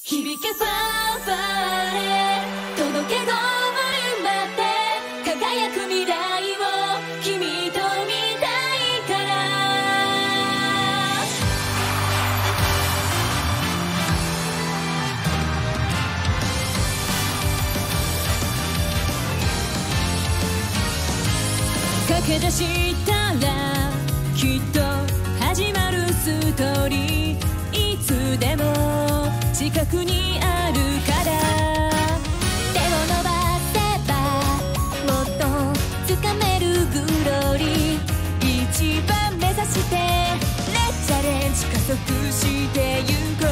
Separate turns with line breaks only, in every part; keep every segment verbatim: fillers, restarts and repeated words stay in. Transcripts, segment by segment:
響けファンファーレ届けゴールまで輝く未来を君と見たいから駆け出したらきっと始まるストーリーいつでも近くにあるから手を伸ばせばもっとつかめるグローリー一番目指してレッチャレンジ加速してゆこう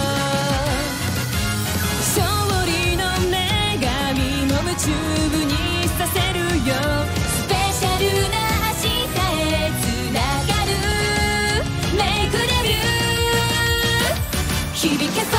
勝利の女神も夢中にさせるよスペシャルな明日へつながるメイクデビュー響けそう